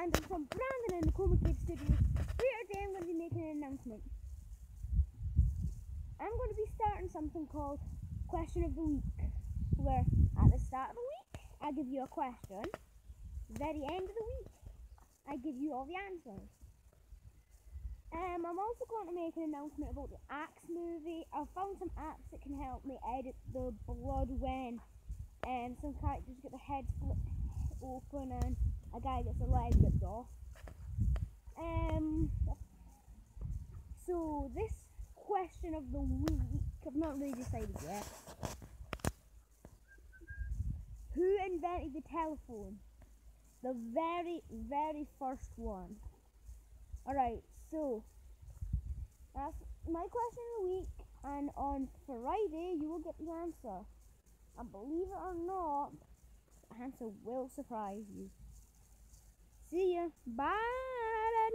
and I'm from Brandon in the Coma Kid Studios. Here today I'm going to be making an announcement. I'm going to be starting something called Question of the Week, where at the start of the week I give you a question, the very end of the week I give you all the answers. I'm also going to make an announcement about the Axe movie. I've found some apps that can help me edit the blood when some characters get their head split open and a guy gets a leg ripped off. So this question of the week, I've not really decided yet. Who invented the telephone? The very, very first one. Alright, so that's my question of the week, and on Friday you will get the answer. And believe it or not, the answer will surprise you. See ya. Bye.